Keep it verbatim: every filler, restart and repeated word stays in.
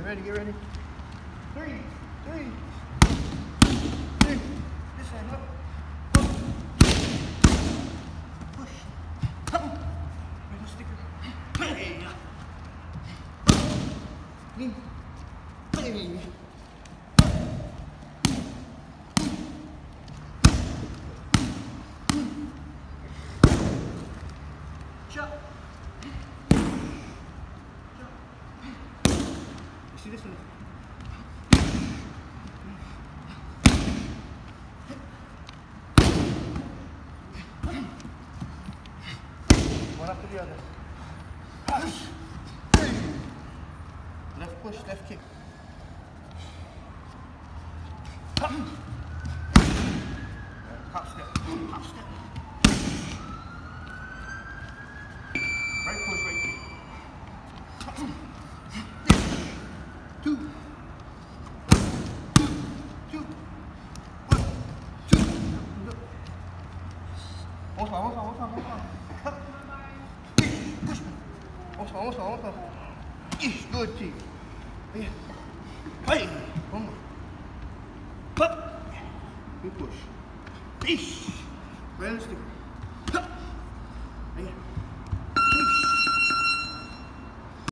ready, get ready. Three, three, three. This hand up. Push. Middle sticker. Hey. Lean. Hey. Jump. See this one? One after the other. Left push, left kick. Hop step, hop step. Right push, right kick. Two. Two. Two. One. Two. One more, one more, one more, one more. Push. One more, one more, one more. Good team. Hey. One more. Pop. Good push. Realistic.